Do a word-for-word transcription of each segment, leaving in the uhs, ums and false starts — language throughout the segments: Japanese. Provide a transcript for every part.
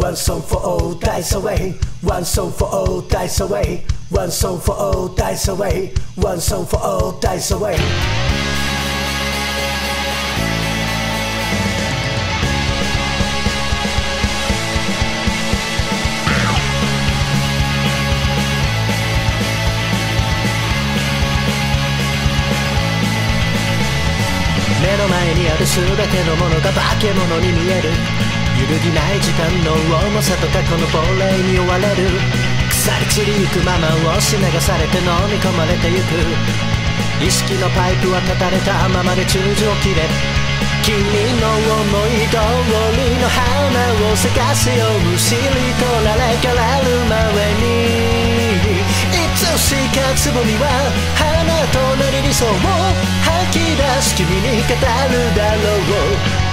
One song for all dies away. One song for all dies away. One song for all dies away. One song for all dies away. 目の前にある全てのものが化け物に見える。揺るぎない時間の重さと過去の亡霊に追われる。腐り散りゆくまま押し流されて飲み込まれてゆく。意識のパイプは断たれたままで中情切れ。君の思い通りの花を咲かせよう。むしり取られからる前にいつしかつぼみは花となり理想を吐き出し君に語るだろう。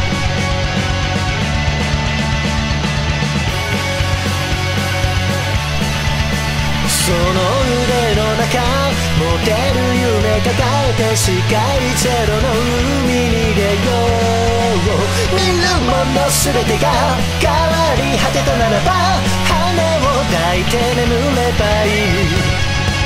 その腕の中持てる夢抱えて視界ゼロの海に出よう。見るもの全てが変わり果てたならば花を抱いて眠ればいい。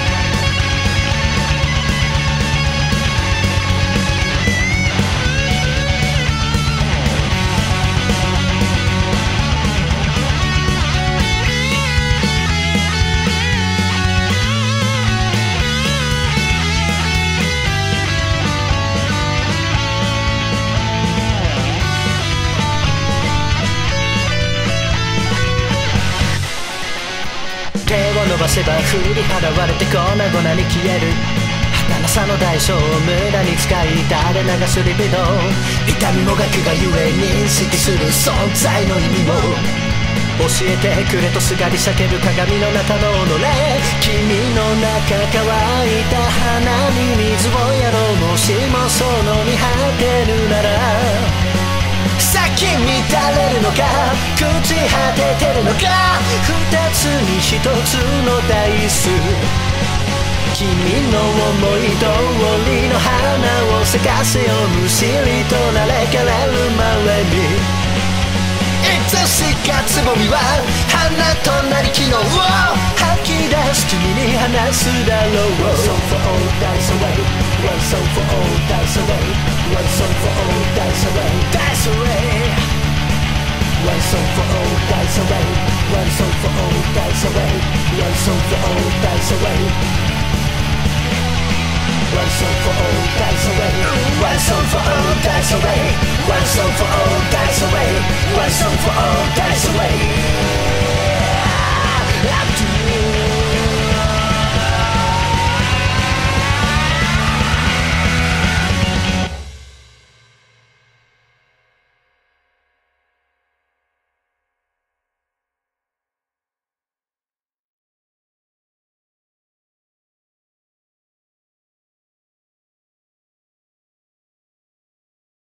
伸ばせば振り払われて粉々に消える。儚さの代償を無駄に使い垂れ流すリビドー。痛みもがくがゆえ認識する存在の意味も教えてくれとすがり叫ぶ鏡の中の己。君の中乾いた花に水をやろう。もしもその見果てるなら先に垂れるのか朽ち果ててるのか二つに一つのダイス。君の思い通りの花を咲かせよう。むしり取られからる前にいつしかつぼみは花となり昨日を吐き出し君に話すだろう。 One song for all dies away. One song for all dies away. One song for all dies away. Dies away. One song for all dies away. One song for all dies away. One song for all dies away. One song for all dies away. One song for all dies away. One song for all dies away. One song for all dies away.